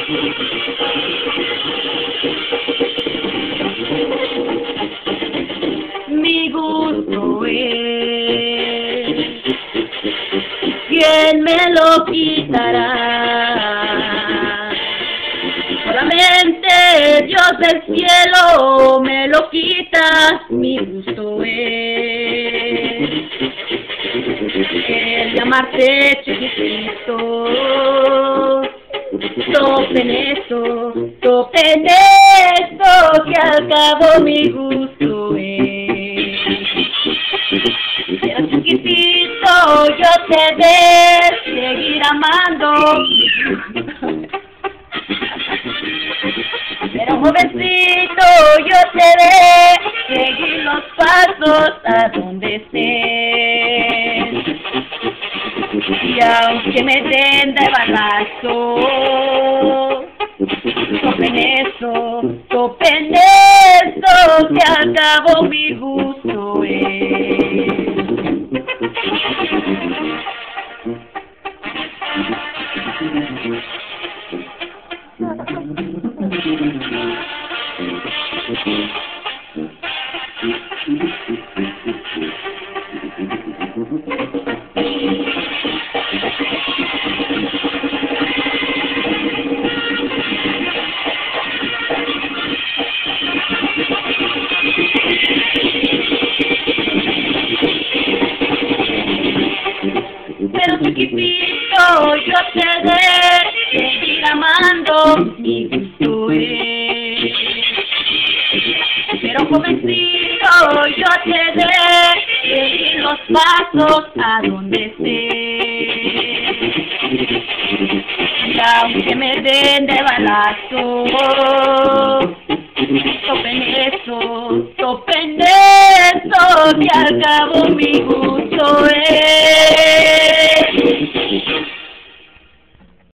Mi gusto es, ¿quién me lo quitará? Solamente Dios del cielo me lo quita, mi gusto es el llamarte chiquitito. Topen esto, que al cabo mi gusto es. Pero chiquitito yo te de seguir amando. Pero jovencito yo te de seguir los pasos a donde estés. Y aunque me den de balazo, topen eso, que al cabo mi gusto es. Pero chiquitito yo te de seguir amando, mi gusto es. Pero jovencito yo te de seguir los pasos a donde estés. Y aunque me den de balazo, topen eso, que al cabo mi gusto es.